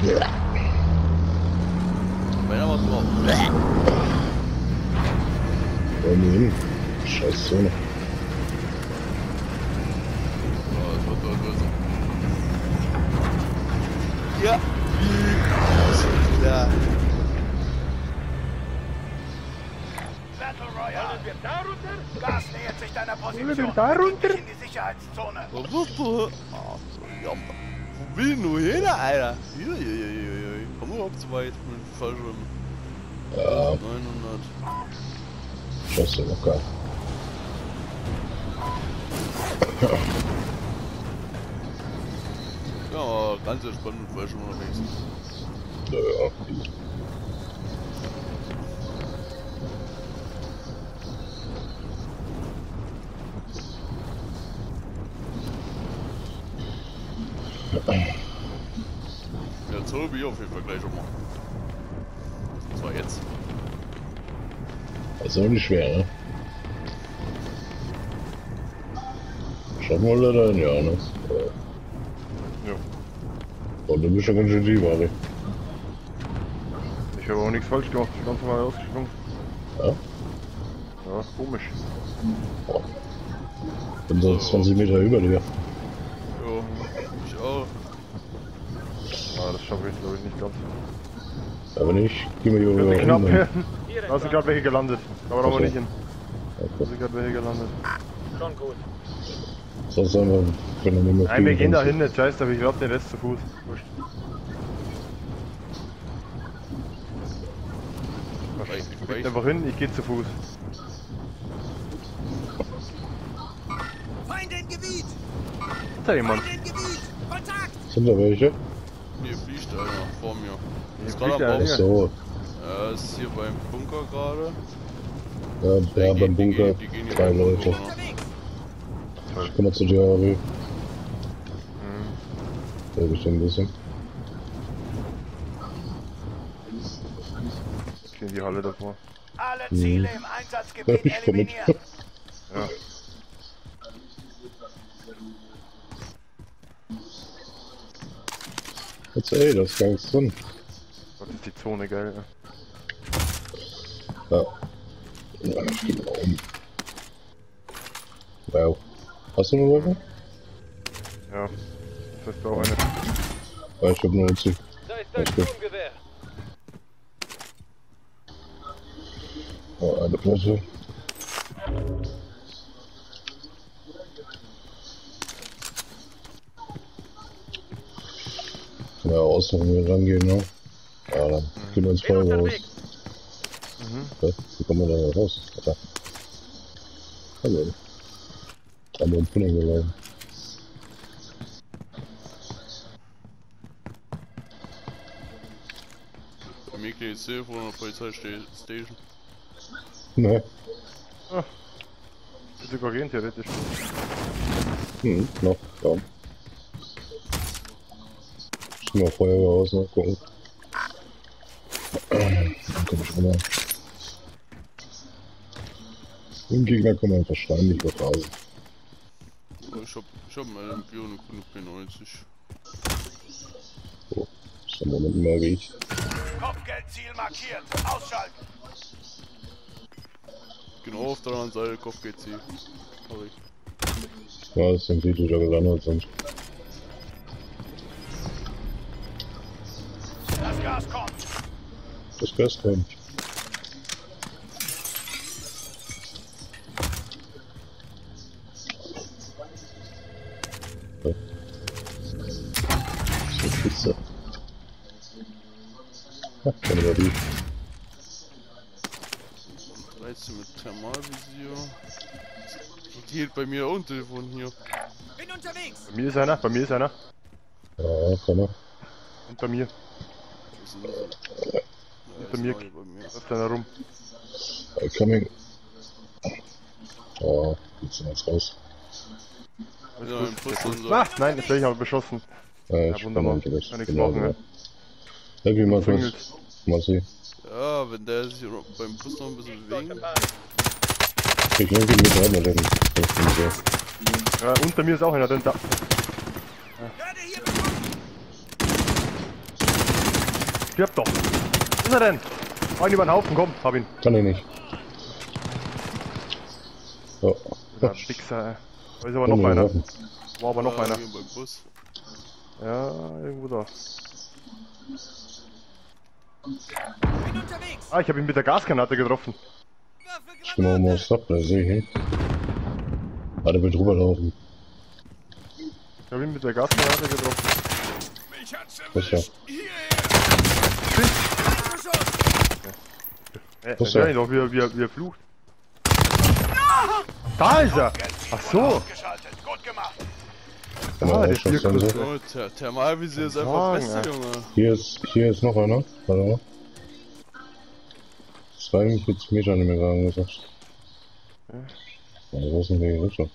Meiner macht drauf. Hin. Scheiß Zone. Ja. Ja. Battle Royale. Wollen wir da runter? Gas nähert sich deiner Position. Wollen wir da runter? In die Sicherheitszone. Wo bist du? Ach so, ja. Wo will nur hin, Alter? Komm überhaupt so weit mit dem Fallschirm. Ja. 900. Scheiße, locker. Ja, ganz entspannt mit Fallschirm unterwegs. Naja. Ja, Tobi auf jeden Fall gleich schon mal. Das war jetzt. Das ist auch nicht schwer, ne? Schaffen wir leider ein Jahr, ne? Ja. Und du bist ja ganz schön tief, Ari. Ich habe auch nichts falsch gemacht, ich bin ganz normal ausgesprungen. Ja? Ja, komisch. Boah. Bin so 20 Meter über dir. Ja, ich auch. Ja, das schaffe ich glaube ich nicht ganz. Aber nicht, geh mal hier Könnte rüber. knapp hin, werden. Da sind gerade welche gelandet. Aber da Ach so. nicht hin. Da Okay. sind gerade welche gelandet. Schon gut. Sonst einfach, wenn du nicht mehr Nein, wir gehen da kannst. hin, nicht scheiß, aber ich glaube den Rest zu Fuß. Wurscht. Geht einfach hin, ich gehe zu Fuß. Feinde im Gebiet! Ist da jemand? Feinde im Gebiet! Kontakt! Sind da welche? Hier fliegt einer vor mir. Hier Ist fliegt gerade am einer, Bau. ja. So, Er ist hier beim Bunker gerade. ja, beim Bunker, Die gehen hier 3 beim Leute. Bunker, ne? Ich komme zu dir, Ari. Mhm. Da hab ich ein bisschen. Ich gehe in die Halle davor. Alle Ziele im Einsatzgebiet Ich komm mit. eliminieren. Ja. Jetzt, ey, da ist gar nichts drin. Gott, ist die Zone geil, ja. Ja. Ja, ich geh mal um. Wow. Hast du eine Waffe? Ja. Das heißt auch eine. Ja, ich hab nur Uzi. Da ist dein Sturmgewehr. Oh, eine Flasche. Ja, aussuchen, wie wir rangehen, ne? Ja, dann gehen wir ins Feuer raus. Mhm. Wie kommen wir da raus? Ja. Hallo. Haben wir einen Tunnel gelaufen. Bei mir geht es Telefon an der Polizeistation. Ne? Wird sogar gehen, theoretisch. Noch, kaum. Ich mal Feuer raus, ne? Gucken. Dann komm ich runter. Den Gegner kann man wahrscheinlich übertragen. Ich hab mal einen Bio und eine P90. So, ist im Moment mehr wie ich. Kopfgeldziel markiert. Ausschalten. Genau auf der anderen Seite Kopfgeldziel. Sorry. Ja, das sind die, die da gelandet sind. Das Gas kommt. Das Gas kommt. Ja. So spitze. Ha, keine Batterie. 13 mit Thermalvisier. Die hält bei mir auch ein Telefon hier. Bin unterwegs. Bei mir ist einer, bei mir ist einer. Ja, kann er. Und bei mir. Was ist denn das? Ja, Bei mir. ist bei mir. Läuft einer rum. Coming. Oh, geht's denn jetzt raus? Alles Ja, gut. im Bus und so. Ah, nein, jetzt werde ich aber beschossen. Ja, Ja, wunderbar. bin unterwegs. Kann nichts Genau, machen, ja. ja. Happy Markus. Klingelt. Massi. Ja, wenn der sich beim Bus noch ein bisschen bewegen. Ich lenke ihn mit einmal den. Ich bin so. Ja, unter mir ist auch einer, denn da. Werde hier bekommen. stirb doch. Wo ist er denn? Hau ihn über den Haufen, komm, hab ihn. Kann ich nicht. So. Ja, Wichser, ey. Da ist aber noch einer. War aber noch einer. Hier beim Bus. Ja, irgendwo da. Bin unterwegs. Ah, ich hab ihn mit der Gasgranate getroffen. Ich geh mal aufs Dach, da sehe ich ihn. Ah, der will drüber laufen. Ich hab ihn mit der Gasgranate getroffen. Mich hat's Das ja. Ich höre ihn doch, wie er flucht. Da ist er! Ach so! ausgeschaltet. Gut gemacht. Ah, der Ausschuss Stierkrüste. Oh, Thermalvisier ist einfach Morgen, beste, ey. Junge. Hier ist noch einer. Warte mal. 42 Meter nicht mehr gerade gesagt. Ja, wo ist denn der Richtung?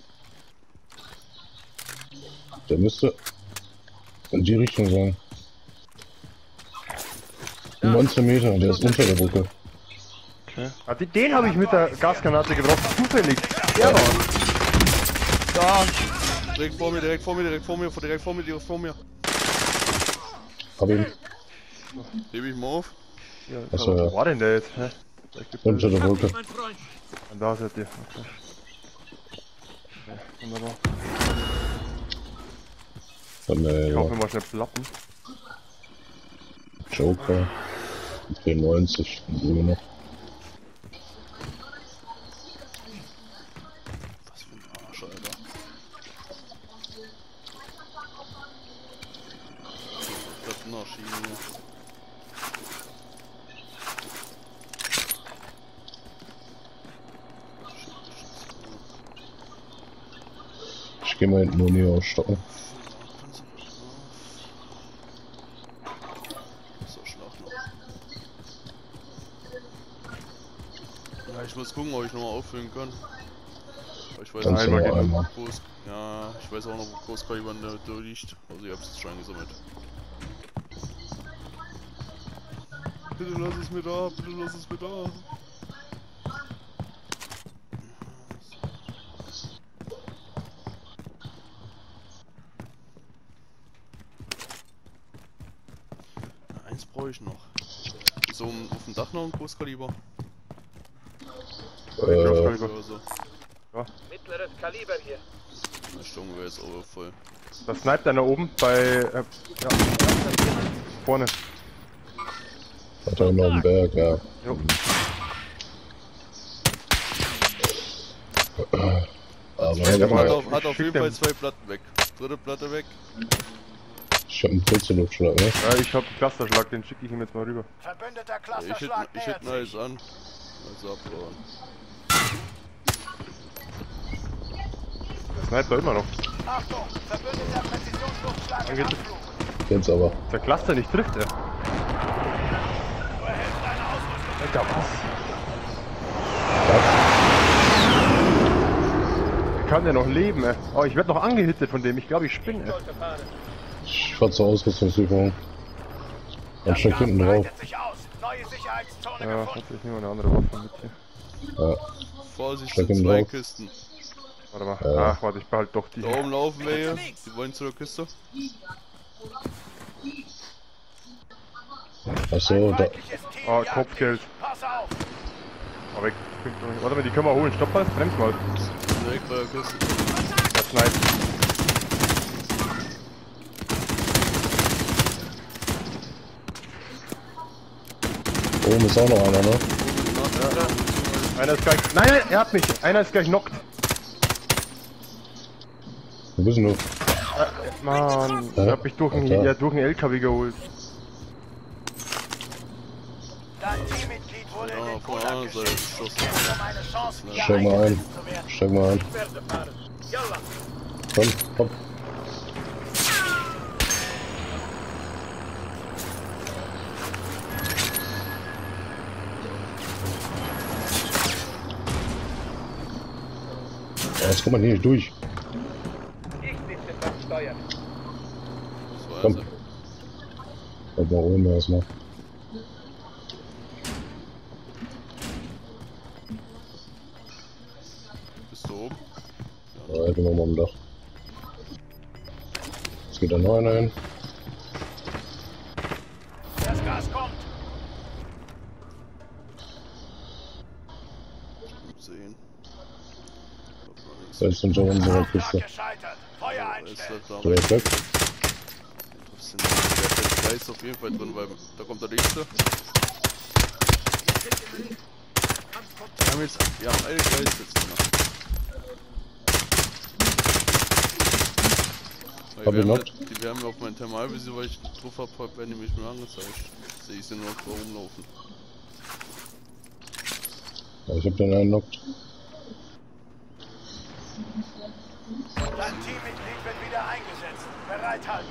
Der müsste in die Richtung sein. 19 Meter, der ist unter der Brücke. Okay. Ah, den habe ich mit der Gasgranate getroffen, zufällig. Der war. Da! Direkt vor mir, direkt vor mir, direkt vor mir, direkt vor mir, direkt vor mir. Hab ihn Hebe ich mal auf. Ja, Achso, wo ja. war denn der jetzt? Hä? unter der Brücke. Und da seid ihr. Okay. Okay, wunderbar. Dann, Ich hoffe, wir mal schnell plappen. Joker. 93. Immer noch. Was für ein Arsch, Alter. Das noch Schiene. Ich geh mal hinten nur nie ausstocken. So, Schlag noch. Ja, ich muss gucken, ob ich nochmal auffüllen kann. Aber ich weiß Kannst nicht, du einmal noch gehen. einmal. Groß, ja, ich weiß auch noch, wo Großkaliber da liegt. Also ich hab's jetzt schon gesammelt. Bitte lass es mir da, bitte lass es mir da. Eins brauche ich noch. Ist so auf dem Dach noch ein Großkaliber? Großkaliber. Oder so. Mittleres Kaliber hier. Die Stunde wäre jetzt aber voll. Da sniped einer oben bei. Ja. Vorne. Hat er noch einen Berg, ja. Jo. Aber Ja, ja, mal. Hat auf Schick jeden Fall dem. 2 Platten weg. Dritte Platte weg. ich hab einen Pulsluftschlag, ne? Ja, ich hab einen Clusterschlag, den schicke ich ihm jetzt mal rüber. Verbündeter Ich Clusterschlag hätte nähert alles sich. an. Also abbauen. Der sniped da immer noch. Achtung, verbündeter Präzisionsluftschlag im Angeht- Anflug. Jetzt aber. Der Cluster nicht trifft, er. Du erhältst deine Ausrüstung. Alter, was? Wie kann der noch leben, ey? Oh, ich werd noch angehittet von dem. Ich glaube, ich spinne, ey. Sollte fahren. Ich fahr zur Ausrüstungslieferung. Dann Das steck Gas hinten drauf. breitet sich aus. Neue Sicherheitszone Ja, gefunden. hat sich nicht mal eine andere Waffe mit hier. Ja. Vorsicht, Steck sind ihn 2 drauf. Kisten. Warte mal. Ja. Ach, warte, ich behalte doch die. Da oben laufen welche. Die wollen zur Kiste. Achso, da. Feindliches Team Ah, jagt Kopfgeld. dich. Pass auf. Aber ich krieg doch nicht. Warte mal, die können wir holen. Stopp mal, bremst mal. Direkt bei der Kiste. Der sniped. Oben ist auch noch einer, ne? Einer ist gleich. Nein, nein, er hat mich. Einer ist gleich knockt. Wo bist du? Mann, Ja, ich hab mich durch einen, Alter. ja, durch einen LKW geholt. Dein Teammitglied wurde in Ja, den von der Gulag anderen Seite geschickt. geschossen. Gib ihm eine Chance, wieder Steig mal ein. eingesetzt zu werden. Steig mal ein. Werde fahren. Yalla. Komm, komm. Ja, jetzt kommt man hier nicht durch. Ich sitze beim Steuer. Das war Komm. also. Bleib mal oben erstmal. Bist du oben? Ja, ich bin noch mal am Dach. Jetzt geht da noch einer hin. Das Gas Gas kommt. Sehen. Da ist unter unserer Auftrag Kiste. gescheitert. Feuer Ist einstellen. das da Der ist weg. sind der Geist auf jeden Fall drin, weil da kommt der nächste. Wir haben eine Geist jetzt drin. Hab ich noch? Die werden mir auf mein Thermalvisier, weil ich drauf hab, werden die mich mir angezeigt. Sehe ich sie nur noch da rumlaufen. Ja, ich hab den einen knockt. Dein Teammitglied wird wieder eingesetzt. Bereithalten.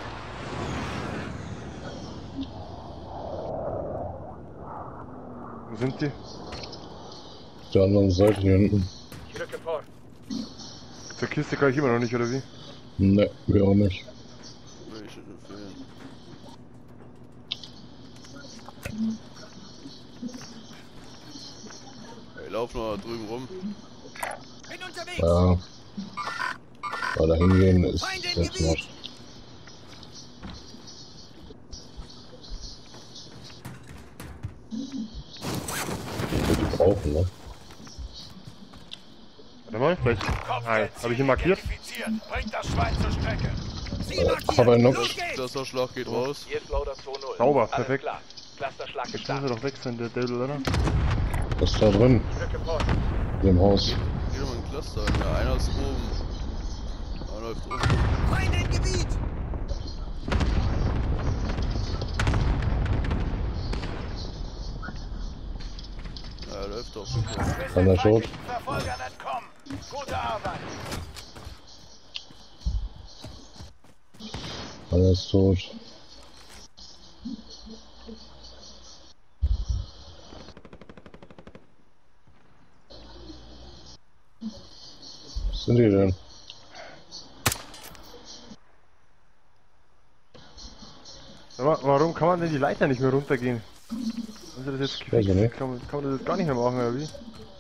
Wo sind die? Auf der anderen Seite hier hinten. Ich rücke vor. Zur Kiste kann ich immer noch nicht, oder wie? Ne, wir auch nicht. Welche denn fehlen? Ich lauf noch da drüben rum. Bin unterwegs. Ja. Aber da hingehen ist jetzt noch. Die brauchen, ne? Warte mal, vielleicht. Nein, habe ich ihn markiert? Bringt das Schwein zur Strecke. Hab einen noch. Der Schlag geht raus. Hier ist Loader 2-0. Sauber, Alles perfekt. klar. Clusterschlag Jetzt muss gestartet. er doch weg sein, der Devil, oder? Was ist da drin? Ich rücke vor. Hier im Haus. Hier nochmal ein Cluster. Ja, einer ist oben. Einer läuft oben. Feinde im Gebiet. Ja, er läuft auf jeden Fall. Wir Kann sind er tot? feindlichen Verfolgern entkommen. Gute Arbeit. Einer ist tot. Was sind die denn? Sag mal, warum kann man denn die Leiter nicht mehr runtergehen? Also das jetzt Weiß ich nicht. kann man das jetzt gar nicht mehr machen, oder wie?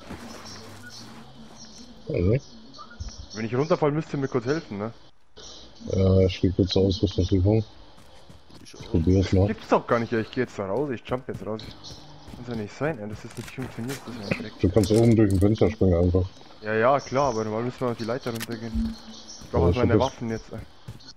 Also, Wenn ich runterfall, müsst ihr mir kurz helfen, ne? ja, ich gehe kurz zur Ausrüstungsübung. Ich auch. Probier's mal. Gibt's doch gar nicht, ja, ich gehe jetzt da raus, ich jump jetzt raus. Kann's ja nicht sein, ey, dass das nicht funktioniert, das ist ja direkt. Du kannst oben durch den Fenster springen einfach. Ja, ja, klar, aber normal müssen wir auf die Leiter runtergehen. Ich brauche Ja, also meine schick Waffen jetzt, ey.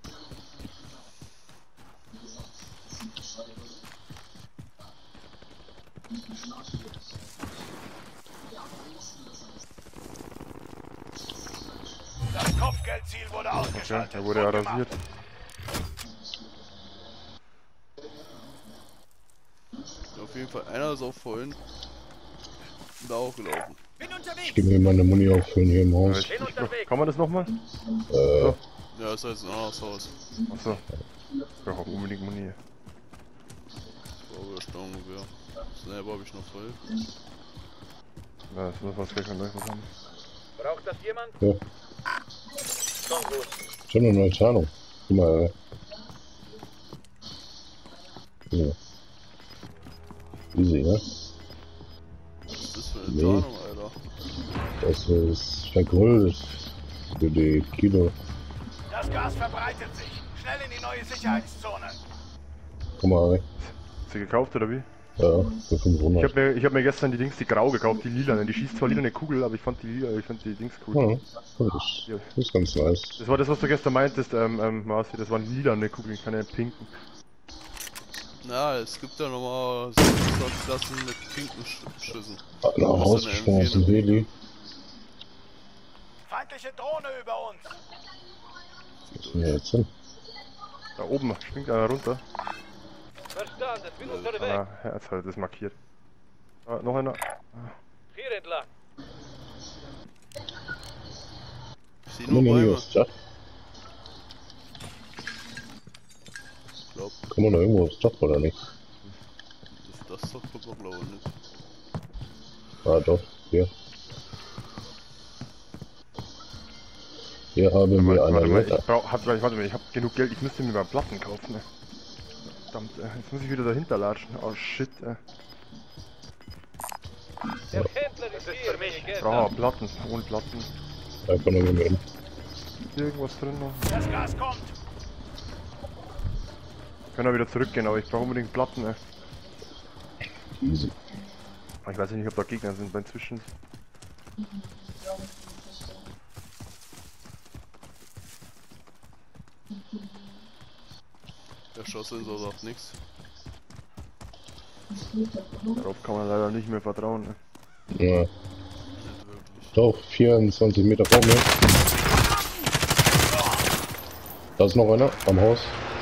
Das Kopfgeldziel wurde Okay, ausgeschaltet. der wurde ja Gut gemacht. rasiert. Auf jeden Fall, einer ist auch vorhin da auch gelaufen. Bin Ich unterwegs. gebe mir meine Muni auffüllen hier im Haus. Kann man das nochmal? Ja, das heißt ein anderes Haus. Achso. Ich brauche auch unbedingt Muni. Stangengewehr. Selber habe ich noch voll. Ja, das muss was gleich mal gleich was haben. Braucht das jemand? Ja. Schon gut. Schon eine neue Tarnung. Guck mal, ja. Easy, ne? Was ist das für eine Nee. Tarnung, Alter? Das ist vergrölt für die Kilo. Das Gas verbreitet sich. Schnell in die neue Sicherheitszone. Guck mal, Hast du gekauft oder wie? ja, für 500. Ich hab mir gestern die grau gekauft, die lila. Die schießt zwar lila eine Kugel, aber ich fand die Dings cool. Ja, das ist ganz nice. Das war das, was du gestern meintest, Marci, das waren lila eine Kugeln, keine pinken. Na, es gibt ja nochmal Klassen mit pinken Schüssen. Hat noch Das ist rausgesprungen eine aus dem M4. Heli. Feindliche Drohne über uns. Was ist denn hier jetzt hin? Da oben springt einer runter. Verstanden, bin Ah, Herz hat das markiert. Ah, noch einer. Hier entlang. Ich sehe Komm nur mal hier Bäume. aufs Dach. Ich glaub, Kann man da irgendwo aufs Dach oder nicht? das doch super blau nicht. Ah, doch, hier. Hier haben wir eine Warte mal, Leiter. warte mal, ich hab genug Geld, ich müsste mir mal Platten kaufen. Ne? Verdammt, jetzt muss ich wieder dahinter latschen. Oh shit, Der Händler ist für mich. Ich brauche Platten, ohne Platten. Einfach nur nehmen. Ist hier irgendwas drin noch? Das Gas kommt. Können wir wieder zurückgehen, aber ich brauche unbedingt Platten, ey. Easy. Ich weiß nicht, ob da Gegner sind beim Zwischen. Der Schossensor sagt nichts. Darauf kann man leider nicht mehr vertrauen, ne? Ja. Nicht wirklich. Doch, 24 Meter vor mir. Da ist noch einer am Haus.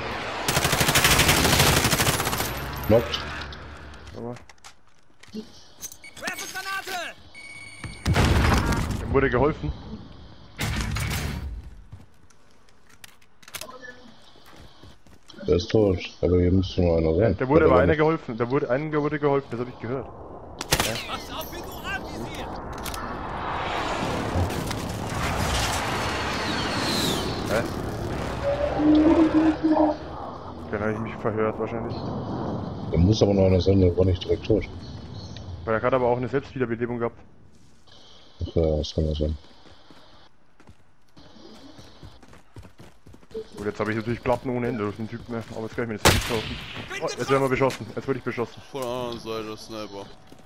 Knockt. Aber Werfe Granate! ihm wurde geholfen. Der ist tot. Aber hier müsste noch einer sein. Der wurde Hat aber aber einer nicht. geholfen. Einem wurde geholfen, das habe ich gehört. Pass auf, wie du anvisierst! Hä? Dann habe ich mich verhört wahrscheinlich. Da muss aber noch einer sein, der war nicht direkt tot. Weil er hat aber auch eine Selbstwiederbelebung gehabt. Ach ja, das kann ja sein. Gut, jetzt habe ich natürlich Platten ohne Ende durch den Typen, ne? Aber jetzt kann ich mir das nicht kaufen. Oh, jetzt werden wir beschossen. Jetzt wurde ich beschossen. Von der anderen Seite, Sniper.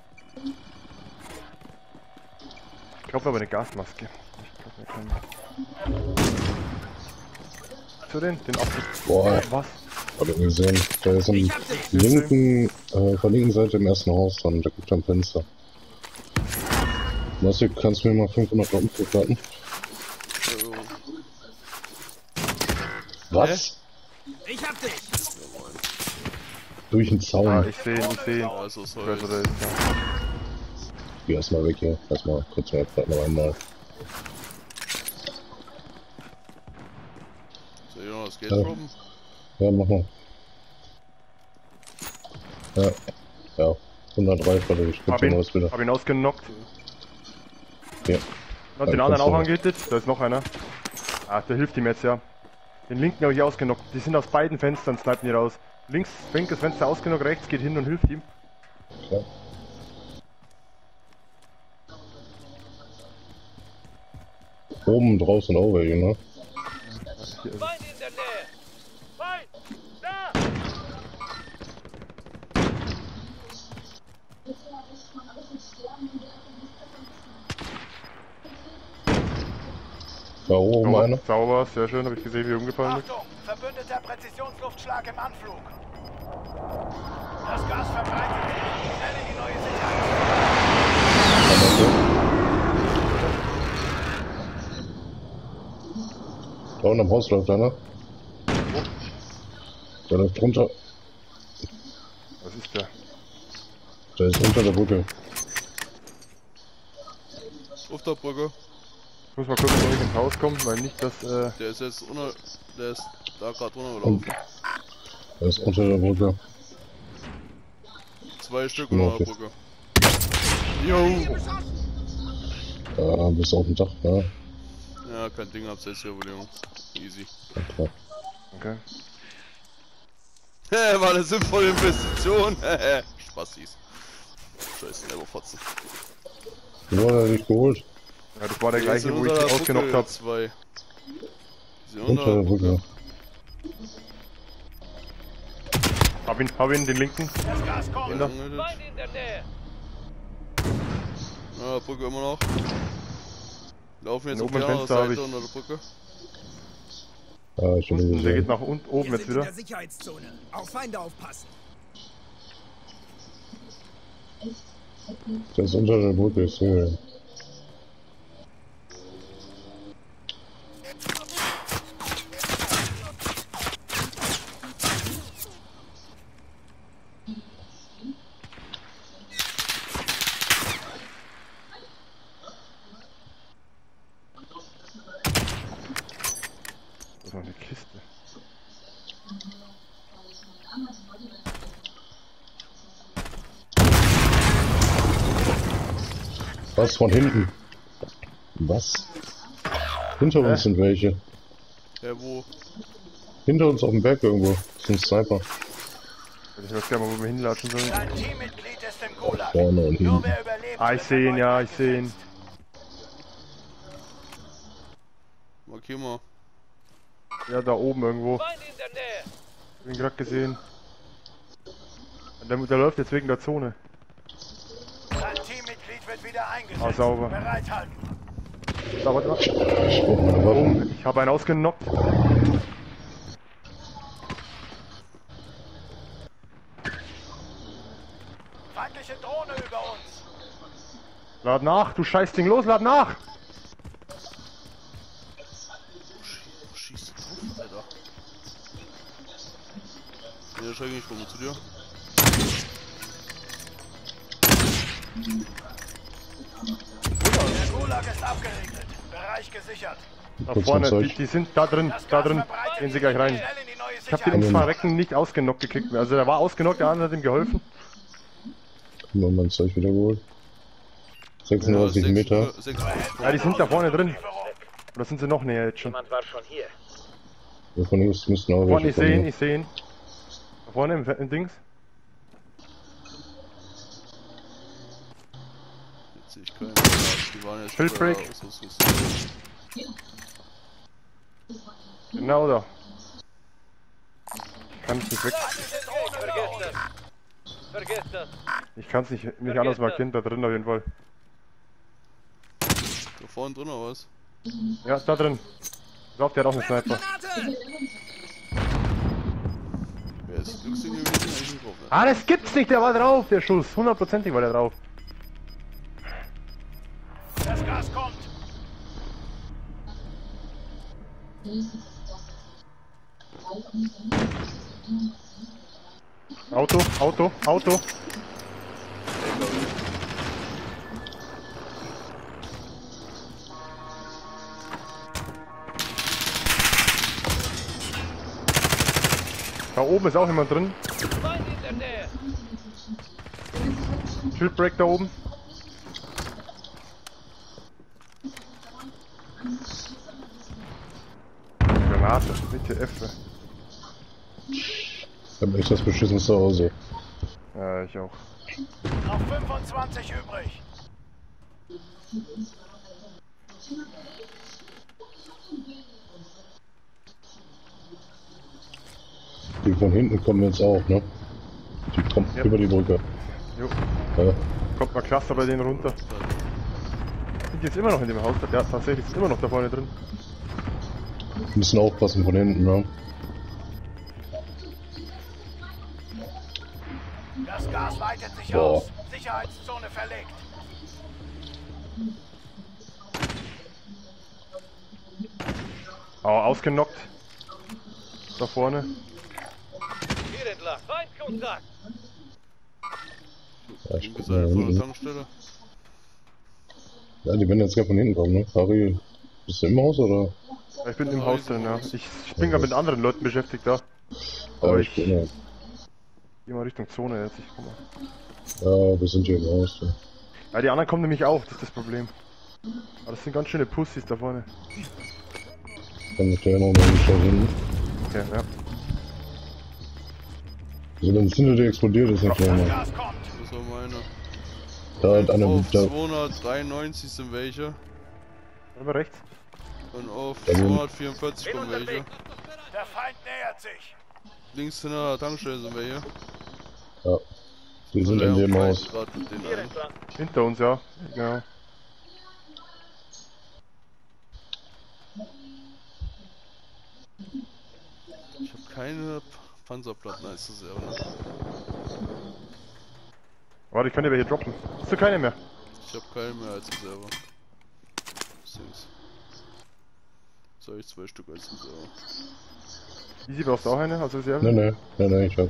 Ich glaube aber eine Gasmaske. Ich glaube, wir können. So den Abschluss. Boah, Was? hab ich gesehen. Der ist am linken, von linken Seite im ersten Haus dann, der guckt am Fenster. Massi, kannst du mir mal 500 Watt zuplatten? Was? Ich hab dich! Durch den Zaun. Ah, ich sehe ihn, ich sehe ihn. Also Ich soll weiß, wo der ist, ja. Geh erstmal weg hier. Erstmal kurz mal Platten einmal. Soll ich noch das Geld Ja. droppen? Ja, mach mal. Ja. Ja. 103 Vater, ich Hab geb dir was wieder. ihn ausgenockt. Ja. Hat den Ja, anderen kannst auch du- angehittet. Da ist noch einer. Ah, der hilft ihm jetzt, ja. Den linken habe ich ausgenockt. Die sind aus beiden Fenstern, snipen die raus. Links, linkes Fenster ausgenockt, rechts geht hin und hilft ihm. Ja. Oben draußen auch welche, ne? Hier ist Feind in der Nähe! Feind! Da! Da oben sauber, einer. sauber, sehr schön, habe ich gesehen, wie er umgefallen ist. Achtung! Verbündeter Präzisionsluftschlag im Anflug! Das Gas verbreitet sich. Stelle die neue Sicherheit. Da unten am Haus läuft einer. Der läuft runter. Was ist der? Der ist unter der Brücke. Auf der Brücke. Ich muss mal kurz mit euch ins Haus kommen, weil nicht, dass Der ist jetzt unter. Der ist da gerade runtergelaufen. Der ist unter der Brücke. 2 Stück Ja, unter der okay. Brücke. Jo! Da bist du auf dem Dach, ja. Ja, kein Ding, Abseitsüberlegung. Easy. Ja, klar. okay. War eine sinnvolle Investition. Spastis. Scheiße, Neverfotzen. Wo hat er dich geholt? Ja, das war der gleiche, wo ich ihn ausgenockt habe. 2. Sie Unter der Brücke. Hab ihn, den linken. Das Gas kommt! In der- Feind in der Nähe! Ja, Brücke immer noch. Laufen jetzt Den auf die oberen andere Fenster hab Seite ich. unter der Brücke. Ja, ich hab ihn Unten, der geht gesehen. nach oben jetzt wieder. Sicherheitszone. Auf Feinde aufpassen. Der ist unter der Brücke, ich sehe ihn. Das ist noch eine Kiste. Was von hinten? Was? Hinter uns sind welche. Ja, wo? Hinter uns auf dem Berg irgendwo. Das ist ein Sniper. Ich weiß gar nicht mal, wo wir hinlatschen sollen. Dein Teammitglied ist im Gulag. Vorne und Nur hinten. wer überlebt, Ah, ich wird sehe ihn, ja, erneut ich sehe ihn. eingesetzt. Markier mal. Ja, da oben irgendwo. Feind in der Nähe! Hab ihn gerade gesehen. Der läuft jetzt wegen der Zone. Ein Teammitglied wird wieder eingesetzt. Ah, sauber. Bereithalten. Da, warte mal. Ich brauch meine Waffen. Ich habe einen ausgenockt. Feindliche Drohne über uns. Lad nach, du Scheißding, los, lad nach! Wo schießt du drauf, Alter? Ja, schau ich komme zu dir. Der Gulag ist abgeriegelt. Bereich gesichert. Da Kurz vorne, zum die, Zeug. die sind da drin, Gehen Sie gleich rein. Schnell in die neue Ich habe den ums Verrecken nicht ausgenockt gekriegt. Also der war ausgenockt, der andere hat ihm geholfen. Guck mal, mein Zeug wieder geholt. 36 Meter. Ja, die sind da vorne drin. Oder sind sie noch näher jetzt schon? Jemand war schon hier. Ja, von uns müssten auch Vorne, welche ich sehe ihn, kommen. ich sehe ihn. Da vorne im Dings. Jetzt sehe ich keinen. Die waren jetzt Filtbreak. Genau da. Kann ich nicht weg. Vergesst das. Vergesst das. Ich kann es nicht anders markieren, da drin auf jeden Fall. Da vorne drin oder was? Ja, da drin. Ich glaube, der hat auch einen Sniper. Wer ist Glückssinn gewesen? Eigentlich nicht drauf, ne? Ah, das gibt's nicht, der war drauf, der Schuss. 100%ig war der drauf. Das Gas kommt. Auto. Da oben ist auch jemand drin. Feind in der Nähe. Shieldbreak da oben. Granate, WTF. Ich hab echt das beschissene Zuhause. Ja, ich auch. Noch 25 übrig. Die von hinten kommen jetzt auch, ne? Die kommen Ja. über die Brücke. Jo. Ja. Kommt mal Cluster bei denen runter. Sind die jetzt immer noch in dem Haus? Ja, tatsächlich ist immer noch da vorne drin. Wir müssen aufpassen von hinten, ne? Das Gas weitet sich Boah. aus. Sicherheitszone verlegt. Oh, ausgenockt. Da vorne. Hier entlang. Feindkontakt. Ja, ich Ich guck bin mal vor der hinten. Tankstelle. Ja, die werden jetzt gar von hinten kommen, ne? Harry, bist du im Haus oder? Ja, ich bin im Haus drin, ja. Ich bin gerade mit anderen Leuten beschäftigt da. Ja, Aber ich ich bin ja. geh mal Richtung Zone jetzt. Ich komm mal. Ja, wir sind hier im Haus. Ja. Ja, die anderen kommen nämlich auch, das ist das Problem. Aber das sind ganz schöne Pussys da vorne. Kann ich da ja noch mal geschaut hin. Okay, ja. Also dann sind die explodiert, ist nicht Das mehr. Gas kommt. Das war meine. Da hat einer Auf da, 293 sind welche. Aber rechts. Und auf Ja, nun. 244 kommen welche. Der Feind nähert sich. Links hinter der Tankstelle sind welche. ja. Die sind in dem Haus. Gerade mit denen Hier ein. entlang. Hinter uns, ja. Genau. Ich habe keine Panzerplatten als Reserve. Ne? Warte, ich kann dir welche droppen. Hast du keine mehr? Ich habe keine mehr als Reserve. Sings. Soll ich 2 Stück als Reserve? Easy, brauchst du auch eine als Reserve? Nee, ich hab.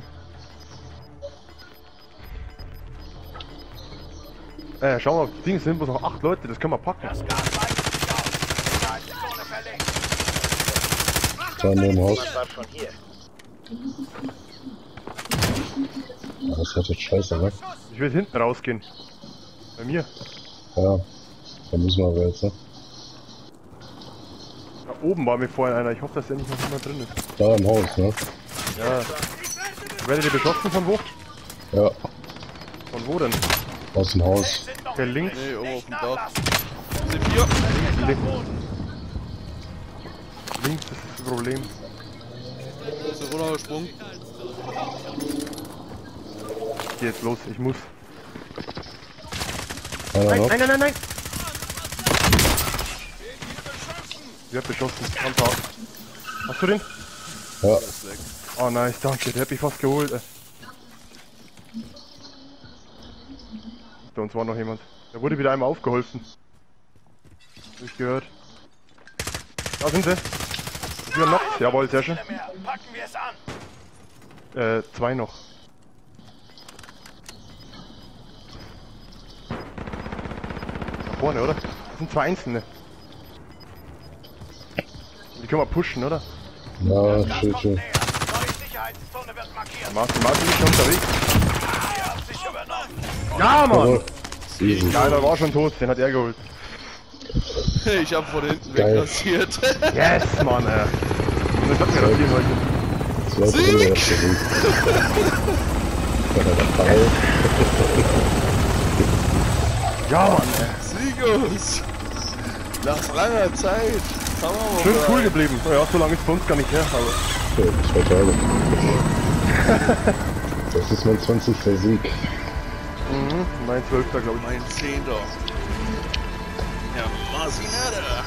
Schau mal, auf die Dinge sind bloß noch 8 Leute, das können wir packen. Das Gas weitet sich aus. Sicherheitszone verlegt. Da in dem Haus. Jemand war schon hier. Ja, das hat jetzt scheiße, ne? Ich will hinten rausgehen. Bei mir. Ja. Da müssen wir aber jetzt, ne? Da oben war mir vorhin einer, ich hoffe, dass der nicht noch jemand drin ist. Da im Haus, ne? Ja. Werdet ihr beschossen von wo? Ja, Von wo denn? aus dem Haus. Sind noch Der übrig. links. Nee, oben auf Nicht dem Dach. nachlassen. C4! Links, das ist das Problem. Ist er runtergesprungen? geh jetzt los, ich muss. Einer Nein, noch. nein, nein, nein, nein! Wird beschossen, ganz hart. Hast du den? Ja, Ist weg. Oh nice, danke, der hat mich fast geholt. Bei uns war noch jemand. Da wurde wieder einmal aufgeholfen. Hab ich gehört. Da sind sie. Wieder noch. Jawohl, sehr schön. Mehr. Packen wir es an. 2 noch. Da vorne, oder? Das sind 2 einzelne. Die können wir pushen, oder? ja, Das schön, kommt schön. näher. Neue Sicherheitszone wird markiert. Martin ist schon unterwegs. Er hat sich übernommen. Ja, Mann! Jawohl. Easy. Ja, der war schon tot, den hat er geholt. Ich hab von hinten Geil. wegrasiert. Yes, Mann, ey. Und das hat mir rasieren heute. 2 Brille auf der Weg. Ja, Mann, ey. Sigus! Nach langer Zeit! Hammer, Schön Bruder. cool geblieben. Ja, so lange ist bei uns gar nicht her, aber. Okay, 2 Tage. Das ist mein 20. Sieg. Mein 12. glaube ich. Mein 10. Ja, Marcinada!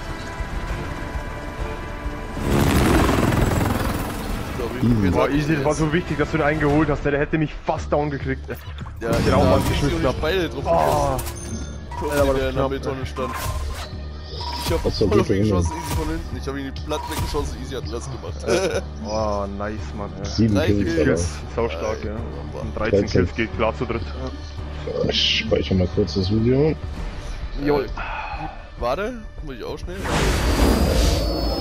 Boah, easy, das war so wichtig, dass du den eingeholt hast. Der hätte mich fast down gekriegt. Ey. Ja, den genau, auch mal ich geschmissen hab hab. beide drauf Oh, gegessen. Alter, war Der das in der knapp, Mülltonne stand. Ich hab Das war voll auf gut ihn erinnert. geschossen, easy von hinten. Ich hab ihn platt weggeschossen, easy hat Platz gemacht. oh, nice, Mann. Ey. 7 Drei Kills, Kills. aber. Sau stark, ja. Bomber. Und 13 13. Kills geht klar zu dritt. Ich speichere mal kurz das Video. Jo. Warte, muss ich auch schnell?